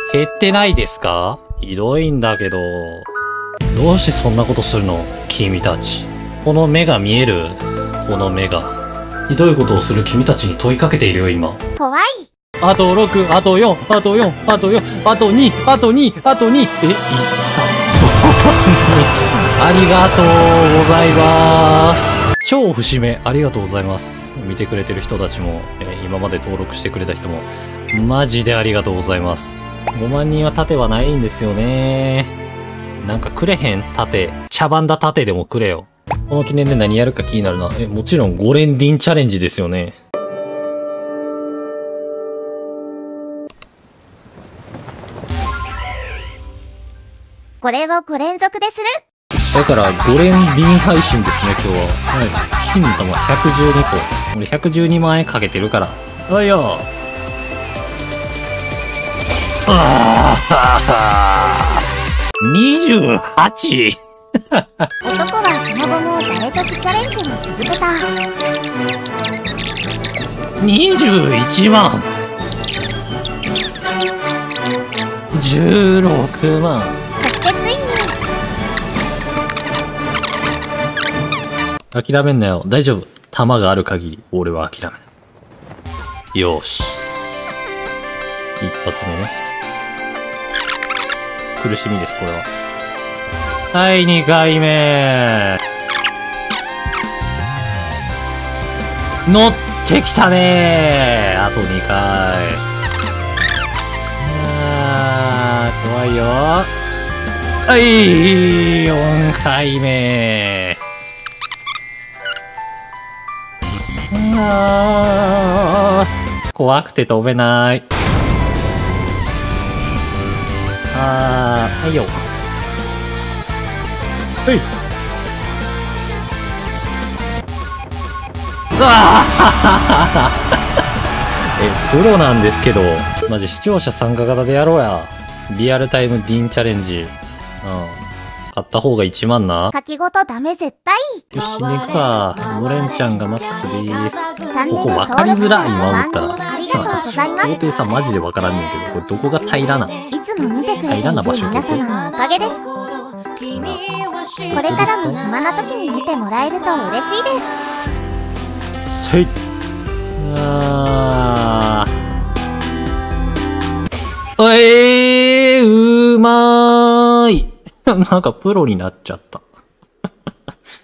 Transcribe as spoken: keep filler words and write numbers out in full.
減ってないですか？ひどいんだけど。どうしてそんなことするの？君たち。この目が見える？この目が。ひどいことをする君たちに問いかけているよ、今。 怖い。 あとろく、あとよん、あとよん、あとよん、あとに、あとに、あとに。え、いった。ありがとうございます。超節目、ありがとうございます。見てくれてる人たちも、えー、今まで登録してくれた人も、マジでありがとうございます。ごまん人は盾はないんですよね。なんかくれへん盾。茶番だ盾でもくれよ。この記念で何やるか気になるな。え、もちろんご連輪チャレンジですよね。 これをご連続でする。 だからご連輪配信ですね、今日は。はい。金の玉ひゃくじゅうにこ。俺ひゃくじゅうにまん円かけてるから。あいよ。ああにじゅうはち。 男はその後も誰とチャレンジを続けた。 にじゅういちまん。じゅうろくまん。 そしてついに。 諦めんなよ。大丈夫。弾がある限り、俺は諦めない。よーし。一発目ね。苦しみです、これは。はい、にかいめ。乗ってきたねー。あとにかい。あー、怖いよ。はい、よんかいめ。あー、怖くて飛べない。あー、はいよ。はい。うわあえ、プロなんですけど、マジ視聴者参加型でやろうや。リアルタイムディーンチャレンジ。うん。買った方がいちまんな。 書き事ダメ絶対。 よし、行くか。ゴレンちゃんがマックスでーす。 チャンネルここ分かりづらい、今思ったら。 ありがとうございます。 皇帝さんマジで分からんねんけど、これどこが平らな。 いつも見てくれている皆様のおかげです。これからも暇な時に見てもらえると嬉しいです。 せい。あー。えー、うまーい。なんかプロになっちゃった。